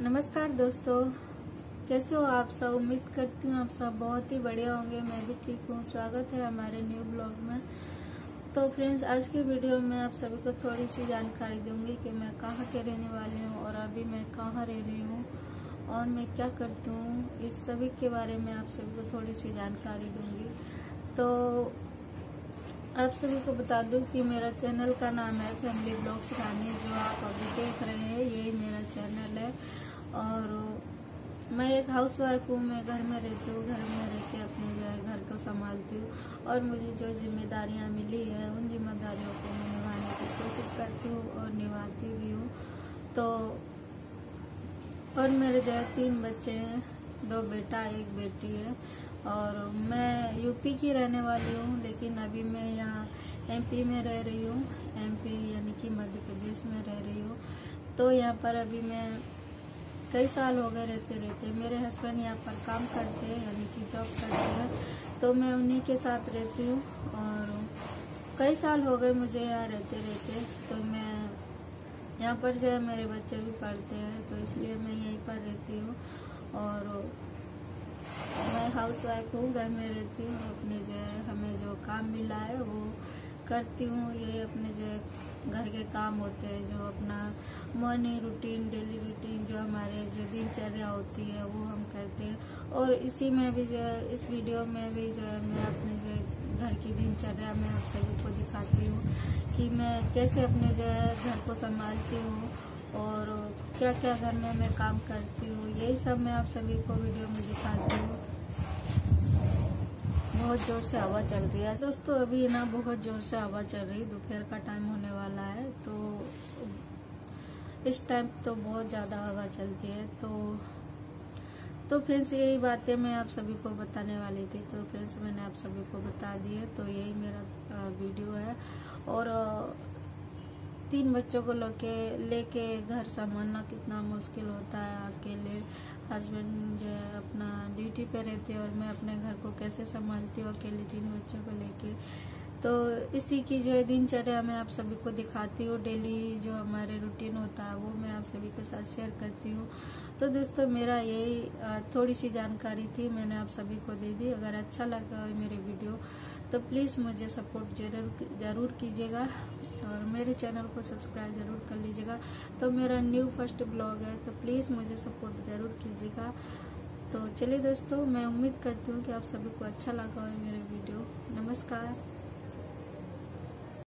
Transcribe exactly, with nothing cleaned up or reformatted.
नमस्कार दोस्तों, कैसे हो आप सब। उम्मीद करती हूँ आप सब बहुत ही बढ़िया होंगे। मैं भी ठीक हूँ। स्वागत है हमारे न्यू ब्लॉग में। तो फ्रेंड्स, आज की वीडियो में आप सभी को थोड़ी सी जानकारी दूंगी कि मैं कहाँ के रहने वाली हूँ और अभी मैं कहाँ रह रही हूँ और मैं क्या करती हूँ, इस सभी के बारे में आप सभी को थोड़ी सी जानकारी दूंगी। तो आप सभी को बता दूं कि मेरा चैनल का नाम है फैमिली ब्लॉग्स रानी। जो आप अभी देख रहे हैं यही मेरा चैनल है। और मैं एक हाउस वाइफ हूँ। मैं घर में रहती हूँ। घर में रह के अपने जो है घर को संभालती हूँ और मुझे जो जिम्मेदारियाँ मिली है उन जिम्मेदारियों को मैं निभाने की कोशिश करती हूँ और निभाती भी हूँ। तो और मेरे जो है तीन बच्चे हैं, दो बेटा एक बेटी है। और मैं यूपी की रहने वाली हूँ, लेकिन अभी मैं यहाँ एमपी में रह रही हूँ। एमपी यानी कि मध्य प्रदेश में रह रही हूँ। तो यहाँ पर अभी मैं कई साल हो गए रहते रहते। मेरे हस्बैंड यहाँ पर काम करते हैं, यानी कि जॉब करते हैं, तो मैं उन्हीं के साथ रहती हूँ। और कई साल हो गए मुझे यहाँ रहते रहते। तो मैं यहाँ पर जो है मेरे बच्चे भी पढ़ते हैं, तो इसलिए मैं यहीं पर रहती हूँ। और मैं हाउस वाइफ हूँ, घर में रहती हूँ। अपने जो है हमें जो काम मिला है वो करती हूँ। ये अपने जो है घर के काम होते हैं, जो अपना मॉर्निंग रूटीन, डेली रूटीन, जो हमारे जो दिनचर्या होती है वो हम करते हैं। और इसी में भी जो है इस वीडियो में भी जो है मैं अपने जो है घर की दिनचर्या में आप सभी को दिखाती हूँ कि मैं कैसे अपने जो है घर को संभालती हूँ और क्या क्या घर में मैं काम करती हूँ। यही सब मैं आप सभी को वीडियो में दिखाती हूँ। बहुत जोर से हवा चल रही है दोस्तों। अभी ना बहुत जोर से हवा चल रही है। दोपहर का टाइम होने वाला है, तो इस टाइम तो बहुत ज़्यादा हवा चलती है। तो तो फ्रेंड्स, यही बातें मैं आप सभी को बताने वाली थी। तो फ्रेंड्स, मैंने आप सभी को बता दी है। तो यही मेरा वीडियो है। और तीन बच्चों को लेके लेके घर संभालना कितना मुश्किल होता है। अकेले हस्बैंड जो है अपना ड्यूटी पे रहते हैं और मैं अपने घर को कैसे संभालती हूँ अकेले तीन बच्चों को लेके। तो इसी की जो है दिनचर्या मैं आप सभी को दिखाती हूँ। डेली जो हमारे रूटीन होता है वो मैं आप सभी के साथ शेयर करती हूँ। तो दोस्तों, मेरा यही थोड़ी सी जानकारी थी, मैंने आप सभी को दे दी। अगर अच्छा लगा हो मेरे वीडियो तो प्लीज़ मुझे सपोर्ट जरूर जरूर कीजिएगा और मेरे चैनल को सब्सक्राइब जरूर कर लीजिएगा। तो मेरा न्यू फर्स्ट ब्लॉग है, तो प्लीज़ मुझे सपोर्ट जरूर कीजिएगा। तो चलिए दोस्तों, मैं उम्मीद करती हूँ कि आप सभी को अच्छा लगा हो मेरे वीडियो। नमस्कार।